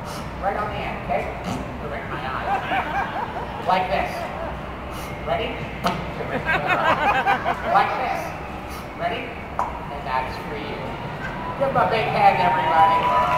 Right on the end, okay? Right in my eye. Like this. Ready? Like this. Ready? And that's for you. Give him a big hand, everybody.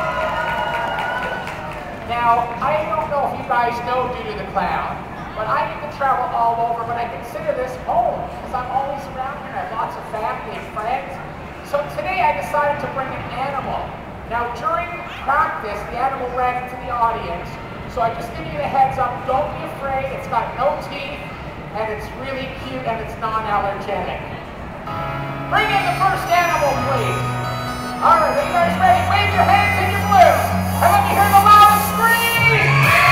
Now, I don't know if you guys know Doo Doo the Clown, but I get to travel all over, but I consider this home because I'm always around here. I have lots of family and friends. So today I decided to bring an animal. Now, during practice, the animal ran into the audience, so I just give you the heads up, don't be afraid, it's got no teeth, and it's really cute, and it's non-allergenic. Bring in the first animal, please. All right, are you guys ready? Wave your hands in your blue, and let me hear the loudest scream!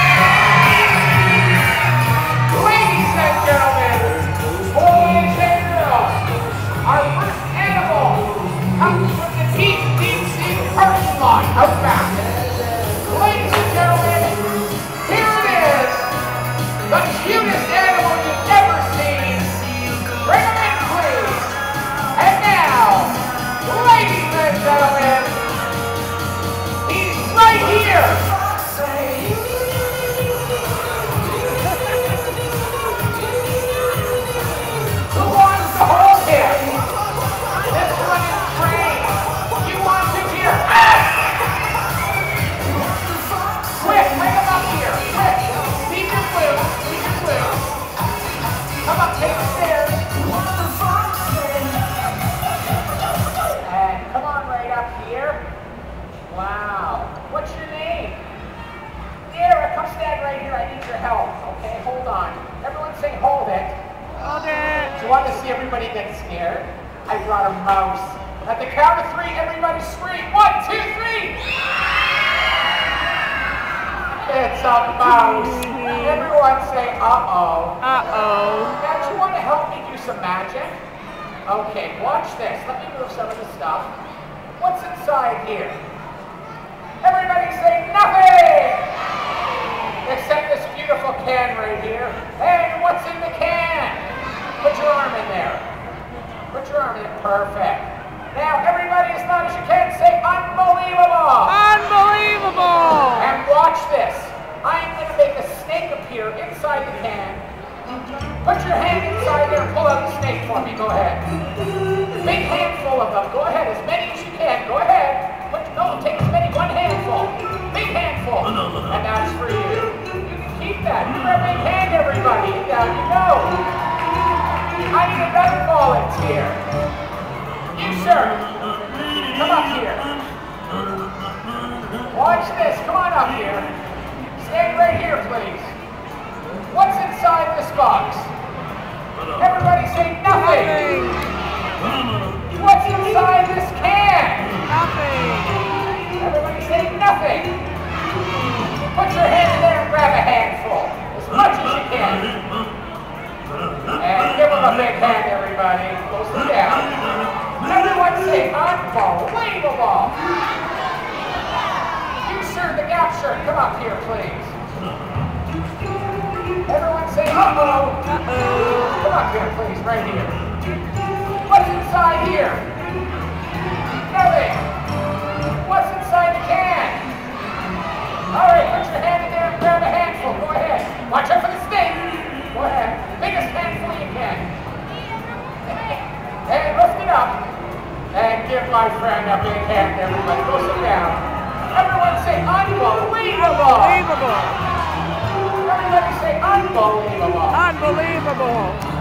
Ladies and gentlemen, boys and girls, our first animal comes from the deep, deep sea parking lot out back. Ladies and gentlemen, here it is, the cutest animal you've ever seen. Bring him in, please. And now, ladies and gentlemen, he's right here. Who wants to hold him? This one is trained. You want to hear? Quick, bring him up here. Quick. Leave your blue. Leave your blue. Come up, take the stairs. And come on right up here. Wow. What's your name? Dara, come stand right here. I need your help. Okay, hold on. Everyone say hold it. Hold it. Do you want to see everybody get scared? I brought a mouse. At the count of 3, everybody scream. 1, 2, 3. It's a mouse. Everyone say, uh-oh. Uh-oh. Now, do you want to help me do some magic? Okay, watch this. Let me move some of the stuff. What's inside here? Everybody say nothing! Except this beautiful can right here. And what's in the can? Put your arm in there. Put your arm in. Perfect. Now, everybody, as loud as you can, say unbelievable! Unbelievable! And watch this. I'm going to make a snake appear inside the can. Put your hand inside there and pull out the snake for me. Go ahead. Big handful of them. Go ahead. As many as you can. Go ahead. No, take as many. One handful. Big handful. And that's for you. You can keep that. You're a big hand, everybody. And down you go. I need another volunteer. You, sir. Come up here. Watch this. Come on up here. Stand right here, please. What's inside this box? Everybody say nothing. What's inside this can? Nothing. Everybody say nothing. Put your hand in there and grab a handful. As much as you can. And give them a big hand, everybody. Go sit down. Everyone say unbelievable. You, sir, the gap shirt, come up here, please. Everyone say uh-oh. Uh-oh. Come up here, please, right here. What's inside here? Nothing. What's inside the can? All right, put your hand in there and grab a handful. Go ahead. Watch out for the snake. Go ahead. Biggest handful you can. And lift it up. And give my friend a big hand, everybody. Go sit down. Everyone say unbelievable. Unbelievable. Everybody say unbelievable. Unbelievable.